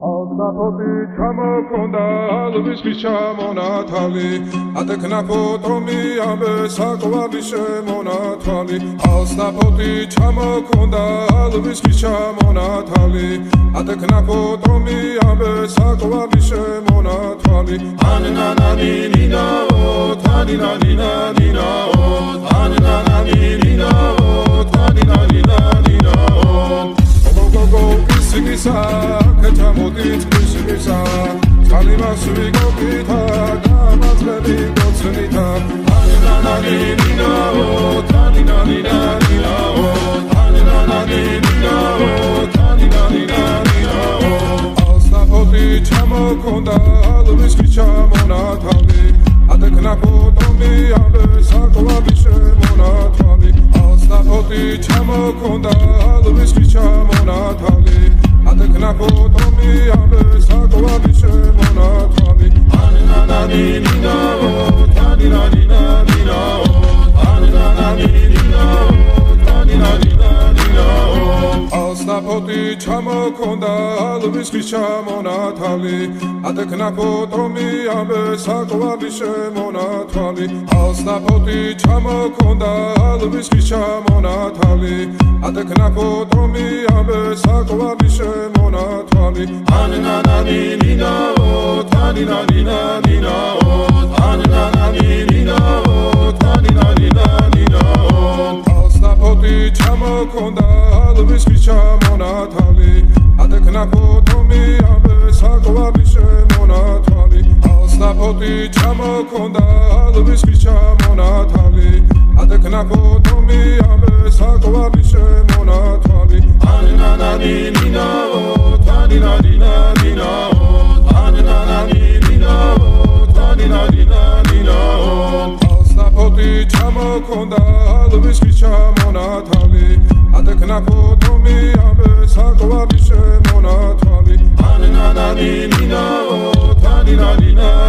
Alnapoti ჩამოქონდა ალვისის ჩამონათალი ატეკნა ფოტომი ამბე საკვარი შემონათალი ალნაპoti ჩამოქონდა ალვისის ჩამონათალი ატეკნა ფოტომი ამბე საკვარი შემონათალი ანანანინინაო თანინანინანინაო ანანანინინაო თანინანინანინაო გოგო კისკისა კეთამოდით კისკისა წალიმასვი გოგითა გამაწყები გოცნითა ანანანინინაო თანინანინანინაო ანანანინინაო თანინანინანინაო ალსნაპoti ჩამოქონდა ალვისის ჩამონათალი ატეკნა ფოტომი ამბე საკვარი შემონათალი ალსნაპoti ჩამოქონდა ალვისის ჩამონათალი ატეკნა ფოტომი ამბე საკვარი შემონათალი ანანანინინაო თანინანინანინაო ანანანინინაო თანინანინანინაო ალსნაპoti ჩამოქონდა ალვისის ჩამონათალი ატეკნა ფოტომი ამბე საკვარი შემონათალი ალსნაპoti ჩამოქონდა ალვისის ჩამონათალი ატეკნა ფოტომი ამბე საკვარი შემონათალი ანანანინინაო თანინანინანინაო ანანანინინაო თანინანინანინაო ალსნაპoti ჩამოქონდა ალვისის ჩამონათალი ატეკნა ფოტომი ამბე საკვარი შემონათალი ალსნაპoti ჩამოქონდა ალვისის ჩამონათალი ატეკნა ფოტომი ამბე საკვარი შემონათალი ანანანინინაო თანინანინანინაო ანანანინინაო თანინანინანინაო ალსნაპoti ჩამოქონდა ალვისის ჩამონათალი ატეკნა ფოტომი ამბე საკვარი შემონათალი ანანანინინაო თანინანინაო